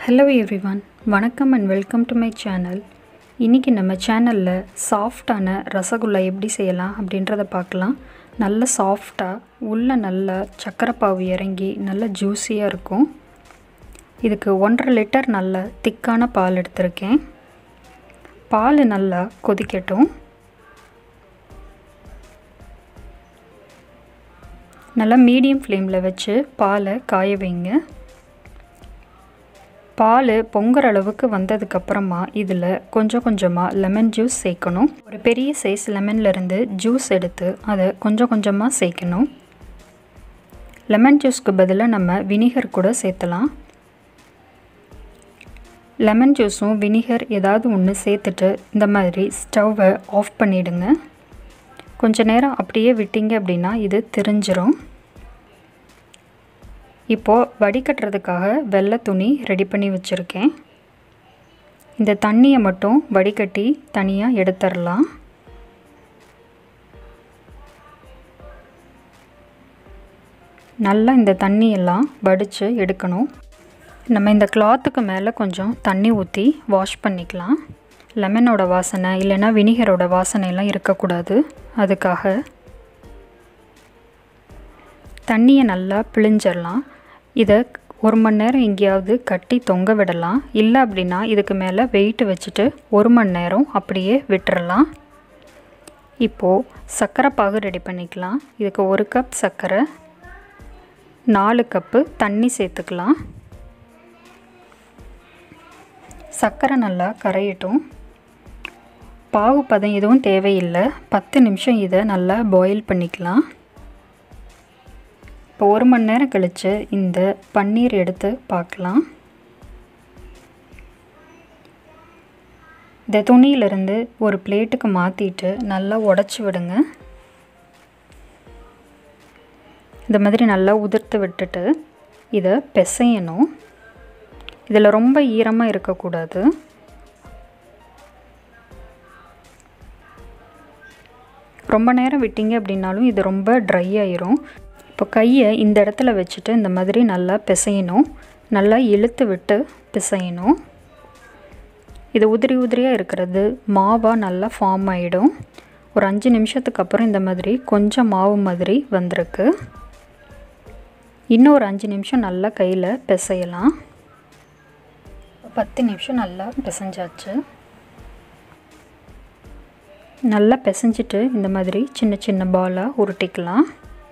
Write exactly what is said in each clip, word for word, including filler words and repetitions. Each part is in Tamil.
Hello everyone, வணக்கம் and welcome to my channel. இன்னைக்கு நம்ம சேனல்ல சாஃப்ட்டான ரசகுல்லா எப்படி செய்யலாம் அப்படின்றத பார்க்கலாம். நல்ல சாஃப்ட்டா உள்ள நல்ல சக்கரை பாவு இறங்கி நல்ல ஜூஸியா இருக்கும். இதுக்கு ஒன்றரை லிட்டர் நல்ல திக்கான பால் எடுத்துர்க்கேன். பால் நல்லா கொதிக்கட்டும். நல்லா மீடியம் ஃப்ளேம்ல வச்சு பாலை காய வைங்க. பால் பொங்குற அளவுக்கு வந்ததுக்கு அப்புறமா இதில் கொஞ்சம் கொஞ்சமாக லெமன் ஜூஸ் சேர்க்கணும். ஒரு பெரிய சைஸ் லெமன்ல இருந்து ஜூஸ் எடுத்து அதை கொஞ்சம் கொஞ்சமாக சேர்க்கணும். லெமன் ஜூஸ்க்கு பதிலாக நம்ம வினிகர் கூட சேர்த்தலாம். லெமன் ஜூஸும் வினிகர் ஏதாவது ஒன்று சேர்த்துட்டு இந்த மாதிரி ஸ்டவ்வை ஆஃப் பண்ணிவிடுங்க. கொஞ்ச நேரம் அப்படியே விட்டீங்க அப்படின்னா இது திரிஞ்சிரும். இப்போது வடிகட்டுறதுக்காக வெள்ளை துணி ரெடி பண்ணி வச்சுருக்கேன். இந்த தண்ணியை மட்டும் வடிகட்டி தனியாக எடுத்துடலாம். நல்லா இந்த தண்ணியெல்லாம் வடித்து எடுக்கணும். நம்ம இந்த கிளாத்துக்கு மேலே கொஞ்சம் தண்ணி ஊற்றி வாஷ் பண்ணிக்கலாம். லெமனோட வாசனை இல்லைன்னா வினிகரோட வாசனையெல்லாம் இருக்கக்கூடாது. அதுக்காக தண்ணியை நல்லா பிழிஞ்சிடலாம். இதை ஒரு மணி நேரம் எங்கேயாவது கட்டி தொங்க விடலாம். இல்லை அப்படின்னா இதுக்கு மேலே வெயிட் வச்சுட்டு ஒரு மணி நேரம் அப்படியே விட்டுறலாம். இப்போது சர்க்கரை பாகு ரெடி பண்ணிக்கலாம். இதுக்கு ஒரு கப் சர்க்கரை, நாலு கப்பு தண்ணி சேர்த்துக்கலாம். சர்க்கரை நல்லா கரையட்டும். பாகு பதம் எதுவும் தேவையில்லை. பத்து நிமிஷம் இதை நல்லா பாயில் பண்ணிக்கலாம். இப்போ ஒரு மணி நேரம் கழித்து இந்த பன்னீர் எடுத்து பார்க்கலாம். இந்த துணியிலிருந்து ஒரு பிளேட்டுக்கு மாற்றிட்டு நல்லா உடச்சி விடுங்க. இந்த மாதிரி நல்லா உதிர்த்து விட்டுட்டு இதை பிசையணும். இதில் ரொம்ப ஈரமாக இருக்கக்கூடாது. ரொம்ப நேரம் விட்டீங்க அப்படின்னாலும் இது ரொம்ப ட்ரை ஆயிரும். இப்போ கையை இந்த இடத்துல வச்சுட்டு இந்த மாதிரி நல்லா பிசையணும். நல்லா இழுத்து விட்டு பிசையணும். இது உதிரி உதிரியாக இருக்கிறது மாவாக நல்லா ஃபார்ம் ஆகிடும். ஒரு அஞ்சு நிமிஷத்துக்கு அப்புறம் இந்த மாதிரி கொஞ்சம் மாவு மாதிரி வந்திருக்கு. இன்னும் ஒரு அஞ்சு நிமிஷம் நல்லா கையில் பிசையலாம். பத்து நிமிஷம் நல்லா பிசைஞ்சாச்சு. நல்லா பிசைஞ்சிட்டு இந்த மாதிரி சின்ன சின்ன பாலாக உருட்டிக்கலாம்.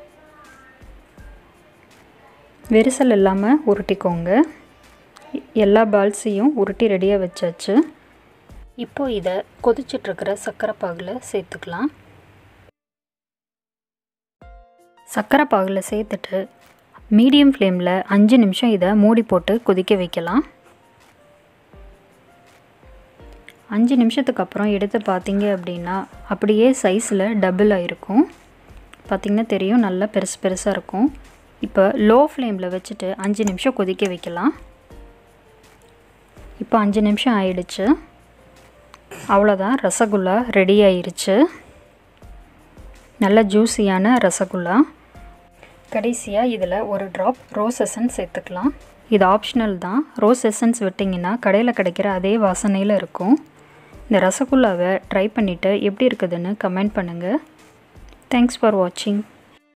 வெரிசல் இல்லாமல் உருட்டிக்கோங்க. எல்லா பால்ஸையும் உருட்டி ரெடியாக வச்சாச்சு. இப்போ இதை கொதிச்சிட்ருக்கிற சர்க்கரை பாகில் சேர்த்துக்கலாம். சர்க்கரை பாகில் சேர்த்துட்டு மீடியம் ஃப்ளேமில் அஞ்சு நிமிஷம் இதை மூடி போட்டு கொதிக்க வைக்கலாம். அஞ்சு நிமிஷத்துக்கு அப்புறம் எடுத்து பார்த்தீங்க அப்படின்னா அப்படியே சைஸில் டபுள் ஆகிருக்கும். பார்த்திங்கன்னா தெரியும், நல்லா பெருசு பெருசாக இருக்கும். இப்போ லோ ஃப்ளேமில் வச்சுட்டு அஞ்சு நிமிஷம் கொதிக்க வைக்கலாம். இப்போ அஞ்சு நிமிஷம் ஆயிடுச்சு. அவ்வளோதான், ரசகுல்லா ரெடி ஆயிடுச்சு. நல்ல ஜூஸியான ரசகுல்லா. கடைசியாக இதில் ஒரு ட்ராப் ரோஸ் எசன்ஸ் சேர்த்துக்கலாம். இது ஆப்ஷனல் தான். ரோஸ் எசன்ஸ் விட்டிங்கன்னா கடையில் கிடைக்கிற அதே வாசனையில் இருக்கும். இந்த ரசகுல்லாவை ட்ரை பண்ணிவிட்டு எப்படி இருக்குதுன்னு கமெண்ட் பண்ணுங்கள். தேங்க்ஸ் ஃபார் வாட்சிங்.